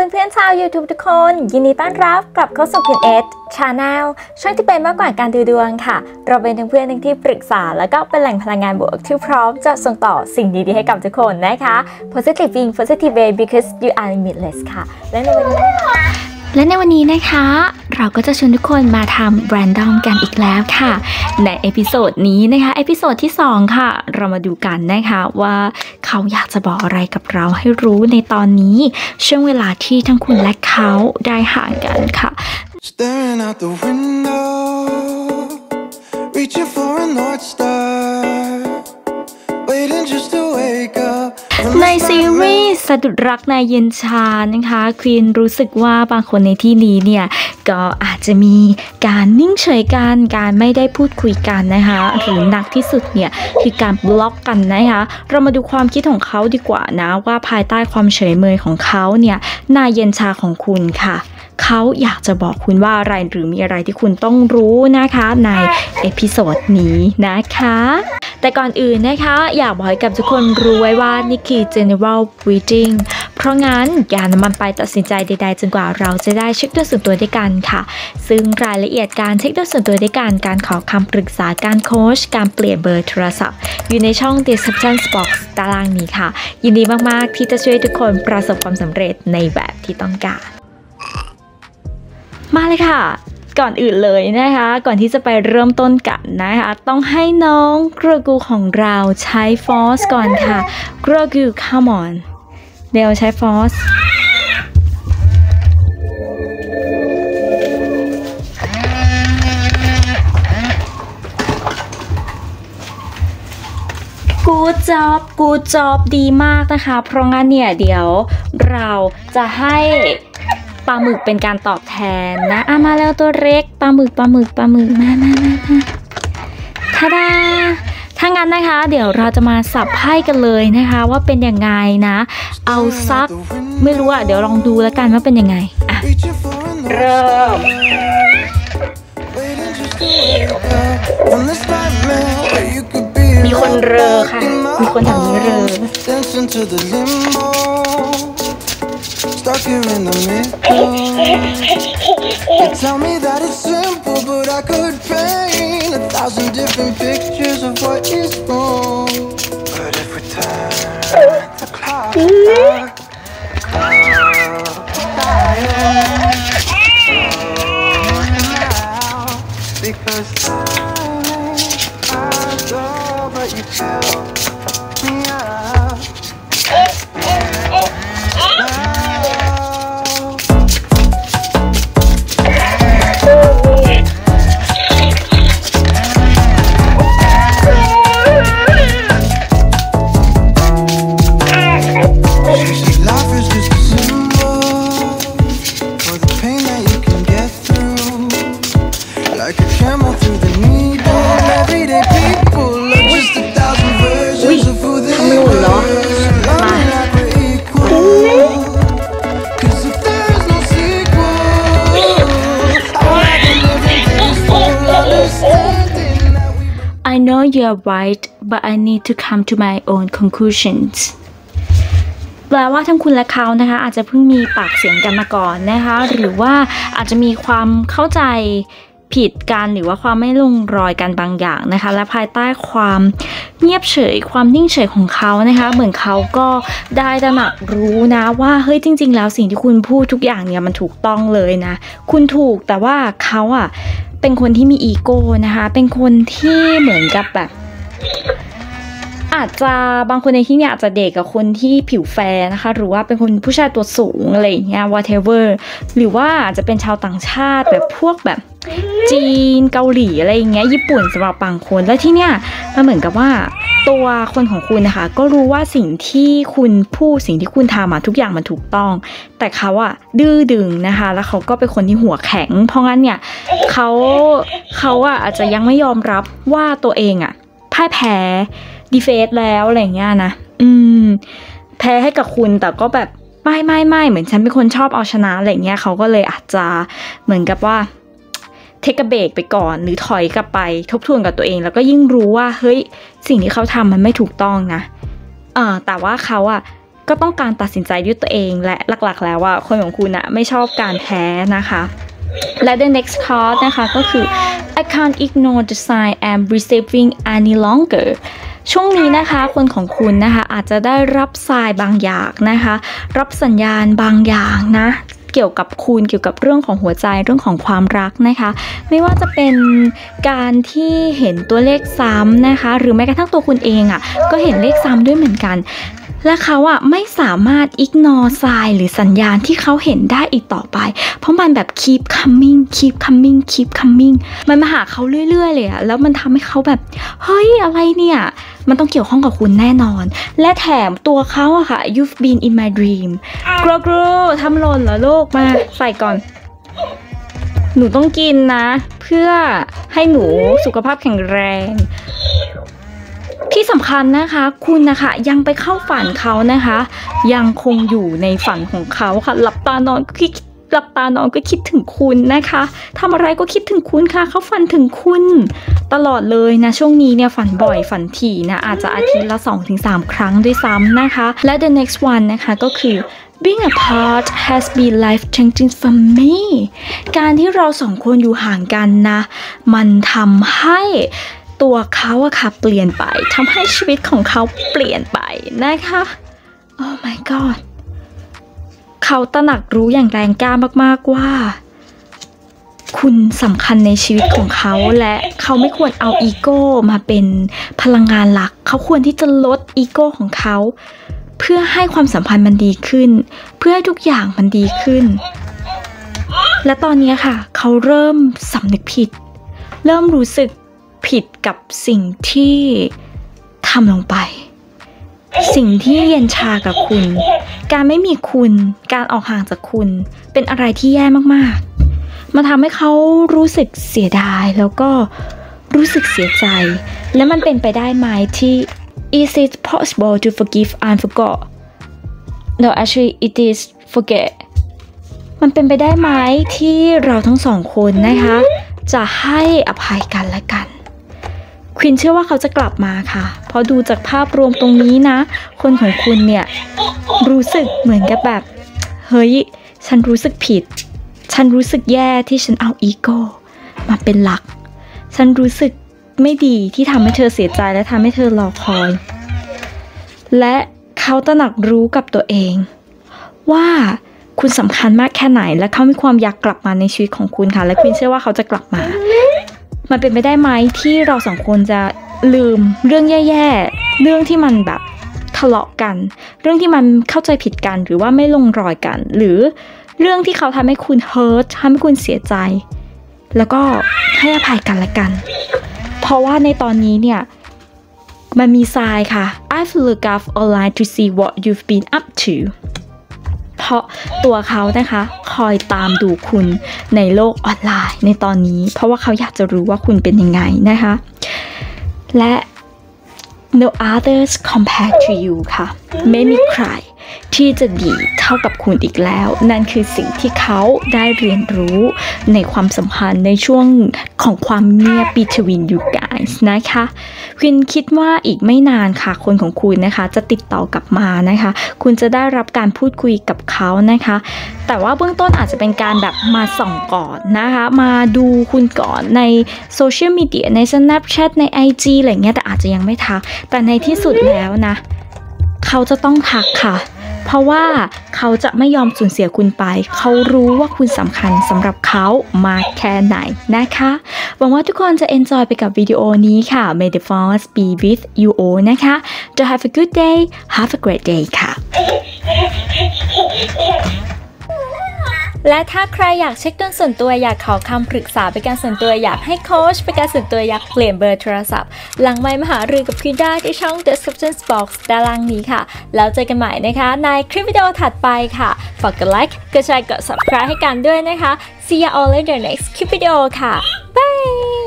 พื่อนๆชาว YouTube ทุกคนยินดีต้อนรับกลับเข้าสู่พินเอส Channel ช่องที่เป็นมากกว่าการดูดวงค่ะเราเป็นทั้งเพื่อนทั้งที่ปรึกษาแล้วก็เป็นแหล่งพลังงานบวกที่พร้อมจะส่งต่อสิ่งดีๆให้กับทุกคนนะคะ Positive being positive way because you are limitless ค่ะและในวันนี้นะคะเราก็จะชวนทุกคนมาทำ Random กันอีกแล้วค่ะในเอพิโซดนี้นะคะเอพิโซดที่2ค่ะเรามาดูกันนะคะว่าเขาอยากจะบอกอะไรกับเราให้รู้ในตอนนี้ช่วงเวลาที่ทั้งคุณและเขาได้ห่างกันค่ะ Staring out the window Reaching for a North Star Waiting just to wake up ในซีรีส์สะดุดรักในเย็นชานะคะควีนรู้สึกว่าบางคนในที่นี้เนี่ยก็อาจจะมีการนิ่งเฉยกันการไม่ได้พูดคุยกันนะคะหรือหนักที่สุดเนี่ยคือการบล็อกกันนะคะเรามาดูความคิดของเขาดีกว่านะว่าภายใต้ความเฉยเมยของเขาเนี่ยในเย็นชาของคุณค่ะเขาอยากจะบอกคุณว่าอะไรหรือมีอะไรที่คุณต้องรู้นะคะในเอพิโซดนี้นะคะแต่ก่อนอื่นนะคะอยากบอกให้กับทุกคนรู้ไว้ว่านี่คือ general reading เพราะงั้นอย่านำมันไปตัดสินใจใดๆจนกว่าเราจะได้เช็คด้วยส่วนตัวด้วยกันค่ะซึ่งรายละเอียดการเช็คด้วยส่วนตัวด้วยกันการขอคำปรึกษาการโค้ชการเปลี่ยนเบอร์โทรศัพท์อยู่ในช่อง description box ตารางนี้ค่ะยินดีมากๆที่จะช่วยทุกคนประสบความสำเร็จในแบบที่ต้องการมาเลยค่ะก่อนอื่นเลยนะคะก่อนที่จะไปเริ่มต้นกันนะคะต้องให้น้องกรกูของเราใช้ฟอสก่อนค่ะกรกู come on เดี๋ยวใช้ฟอสกูจอบดีมากนะคะเพราะงั้นเนี่ยเดี๋ยวเราจะให้ปลาหมึกเป็นการตอบแทนนะมาแล้วตัวเล็กปลาหมึกมาทาดาถ้างั้นนะคะเดี๋ยวเราจะมาสับไพ่กันเลยนะคะว่าเป็นยังไงนะเอาซักไม่รู้เดี๋ยวลองดูแล้วกันว่าเป็นยังไงเริ่มมีคนเรอค่ะมีคนแถวนี้เรอ Stuck here in the middle You tell me that it's simple But I could paint 1,000 different pictures of what is wrong But if we turn the clock Because I go But you tell me out I know you're right but I need to come to my own conclusions แปลว่าทั้งคุณและเขานะคะอาจจะเพิ่งมีปากเสียงกันมาก่อนนะคะหรือว่าอาจจะมีความเข้าใจผิดกันหรือว่าความไม่ลงรอยกันบางอย่างนะคะและภายใต้ความเงียบเฉยความนิ่งเฉยของเขานะคะเหมือนเขาก็ได้ตระหนักรู้นะว่าเฮ้ยจริงๆแล้วสิ่งที่คุณพูดทุกอย่างเนี่ยมันถูกต้องเลยนะคุณถูกแต่ว่าเขาเป็นคนที่มีอีโก้นะคะเป็นคนที่เหมือนกับแบบอาจจะบางคนในที่นี้อาจจะเด็กกับคนที่ผิวแฟร์นะคะหรือว่าเป็นคนผู้ชายตัวสูงอะไรอย่างเงี้ย whatever หรือว่าอาจจะเป็นชาวต่างชาติแบบพวกแบบจีนเกาหลีอะไรอย่างเงี้ยญี่ปุ่นสำหรับบางคนแล้วที่เนี้ยมันเหมือนกับว่าตัวคนของคุณนะคะก็รู้ว่าสิ่งที่คุณพูดสิ่งที่คุณทำทุกอย่างมันถูกต้องแต่เขาดื้อดึงนะคะแล้วเขาก็เป็นคนที่หัวแข็งเพราะงั้นเนี่ยเขาอาจจะยังไม่ยอมรับว่าตัวเองพ่ายแพ้ดีเฟสแล้วอะไรเงี้ยนะแพ้ให้กับคุณแต่ก็แบบไม่เหมือนฉันเป็นคนชอบเอาชนะอะไรเงี้ยเขาก็เลยอาจจะเหมือนกับว่า เทคเบรกไปก่อนหรือถอยกลับไปทบทวนกับตัวเองแล้วก็ยิ่งรู้ว่าเฮ้ยสิ่งที่เขาทำมันไม่ถูกต้องนะแต่ว่าเขาก็ต้องการตัดสินใจด้วยตัวเองและหลักๆแล้วว่าคนของคุณอะไม่ชอบการแพ้นะคะและ the next card นะคะก็คือ I can't ignore the sign I'm receiving any longer ช่วงนี้นะคะคนของคุณนะคะอาจจะได้รับทรายบางอย่างนะคะรับสัญญาณบางอย่างนะเกี่ยวกับคุณเกี่ยวกับเรื่องของหัวใจเรื่องของความรักนะคะไม่ว่าจะเป็นการที่เห็นตัวเลขซ้ำนะคะหรือแม้กระทั่งตัวคุณเองอ่ะก็เห็นเลขซ้ำด้วยเหมือนกันและเขาอ่ะไม่สามารถ ignore sign หรือสัญญาณที่เขาเห็นได้อีกต่อไปเพราะมันแบบ keep coming keep coming keep coming มันมาหาเขาเรื่อยๆเลยอ่ะแล้วมันทำให้เขาแบบเฮ้ยอะไรเนี่ยมันต้องเกี่ยวข้องกับคุณแน่นอนและแถมตัวเขาอะค่ะ you've been in my dream กรูทำหล่นเหรอลูกมาใส่ก่อนหนูต้องกินนะเพื่อให้หนูสุขภาพแข็งแรงที่สำคัญนะคะคุณนะคะยังไปเข้าฝันเขานะคะยังคงอยู่ในฝันของเขาค่ะหลับตานอนก็คิดถึงคุณนะคะทำอะไรก็คิดถึงคุณค่ะเขาฝันถึงคุณตลอดเลยนะช่วงนี้เนี่ยฝันบ่อยฝันถี่นะอาจจะอาทิตย์ละ 2-3 ครั้งด้วยซ้ำนะคะและ the next one นะคะก็คือ being apart has been life changing for me การที่เราสองคนอยู่ห่างกันนะมันทำให้ตัวเขาอะค่ะเปลี่ยนไปทำให้ชีวิตของเขาเปลี่ยนไปนะคะ Oh my god เขาตระหนักรู้อย่างแรงกล้ามากๆว่าคุณสำคัญในชีวิตของเขาและเขาไม่ควรเอาอีโก้มาเป็นพลังงานหลักเขาควรที่จะลดอีโก้ของเขาเพื่อให้ความสัมพันธ์มันดีขึ้นเพื่อให้ทุกอย่างมันดีขึ้นและตอนนี้ค่ะเขาเริ่มสำนึกผิดเริ่มรู้สึกผิดกับสิ่งที่ทำลงไปสิ่งที่เย็นชากับคุณการไม่มีคุณการออกห่างจากคุณเป็นอะไรที่แย่มากๆมันทำให้เขารู้สึกเสียดายแล้วก็รู้สึกเสียใจและมันเป็นไปได้ไหมที่ Is it possible to forgive and forget? No, actually it is forget มันเป็นไปได้ไหมที่เราทั้งสองคนนะคะจะให้อภัยกันและกันควินเชื่อว่าเขาจะกลับมาค่ะเพราะดูจากภาพรวมตรงนี้นะคนของคุณเนี่ยรู้สึกเหมือนกับแบบเฮ้ยฉันรู้สึกผิดฉันรู้สึกแย่ที่ฉันเอาอีโก้มาเป็นหลักฉันรู้สึกไม่ดีที่ทำให้เธอเสียใจและทำให้เธอรอคอยและเขาตระหนักรู้กับตัวเองว่าคุณสำคัญมากแค่ไหนและเขามีความอยากกลับมาในชีวิตของคุณค่ะและควินเชื่อว่าเขาจะกลับมามันเป็นไปได้ไหมที่เราสองคนจะลืมเรื่องแย่ๆเรื่องที่มันแบบทะเลาะกันเรื่องที่มันเข้าใจผิดกันหรือว่าไม่ลงรอยกันหรือเรื่องที่เขาทำให้คุณเฮิร์ตทำให้คุณเสียใจแล้วก็ให้อภัยกันและกันเพราะว่าในตอนนี้เนี่ยมันมีทรายค่ะ I've looked up online to see what you've been up to เพราะตัวเขานะคะคอยตามดูคุณในโลกออนไลน์ในตอนนี้เพราะว่าเขาอยากจะรู้ว่าคุณเป็นยังไงนะคะและ no others compared to you ค่ะไม่มีใครที่จะดีเท่ากับคุณอีกแล้วนั่นคือสิ่งที่เขาได้เรียนรู้ในความสัมพันธ์ในช่วงของความเงียบ between you guys นะคะคุณคิดว่าอีกไม่นานค่ะคนของคุณนะคะจะติดต่อกลับมานะคะคุณจะได้รับการพูดคุยกับเขานะคะแต่ว่าเบื้องต้นอาจจะเป็นการแบบมาส่องก่อนนะคะมาดูคุณก่อนในโซเชียลมีเดียใน Snapchat ใน IG อะไรเงี้ยแต่อาจจะยังไม่ทักแต่ในที่สุดแล้วนะเขาจะต้องทักค่ะเพราะว่าเขาจะไม่ยอมสูญเสียคุณไปเขารู้ว่าคุณสำคัญสำหรับเขามากแค่ไหนนะคะหวังว่าทุกคนจะ enjoy ไปกับวิดีโอนี้ค่ะ May the force be with you all นะคะ To have a good day have a great day ค่ะและถ้าใครอยากเช็คดวงส่วนตัวอยากขอคำปรึกษาเป็นการส่วนตัวอยากให้โค้ชเป็นการส่วนตัวอยากเปลี่ยนเบอร์โทรศัพท์หลังไมค์มาหารือกับคุณได้ที่ช่อง description box ด้านล่างนี้ค่ะแล้วเจอกันใหม่นะคะในคลิปวิดีโอถัดไปค่ะฝากกดไลค์กดแชร์กด subscribe ให้กันด้วยนะคะ See you all in the next คลิปวิดีโอค่ะ Bye